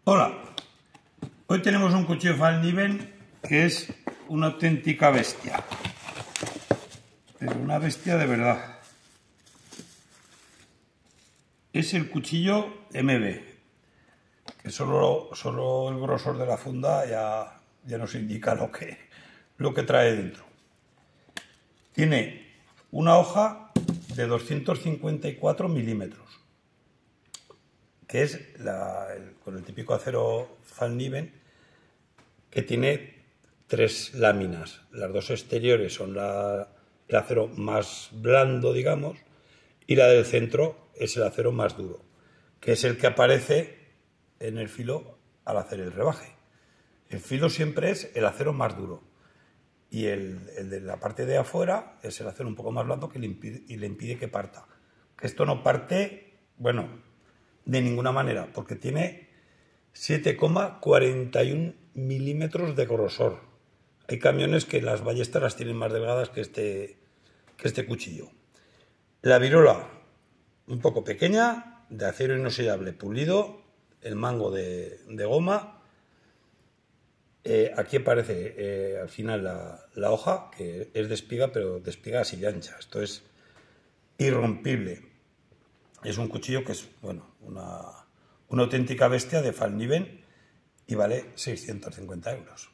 Hola, hoy tenemos un cuchillo Fallkniven que es una auténtica bestia, pero una bestia de verdad. Es el cuchillo MB, que solo el grosor de la funda ya nos indica lo que trae dentro. Tiene una hoja de 254 milímetros, que es con el típico acero Fallkniven, que tiene tres láminas. Las dos exteriores son el acero más blando, digamos, y la del centro es el acero más duro, que es el que aparece en el filo al hacer el rebaje. El filo siempre es el acero más duro y el de la parte de afuera es el acero un poco más blando que le impide que parta. Que esto no parte, bueno, de ninguna manera, porque tiene 7,41 milímetros de grosor. Hay camiones que las ballestas las tienen más delgadas que este cuchillo. La virola un poco pequeña, de acero inoxidable pulido, el mango de goma. Aquí aparece al final la hoja, que es de espiga, pero de espiga así de ancha. Esto es irrompible. Es un cuchillo que es, bueno, una auténtica bestia de Fallkniven y vale 650 euros.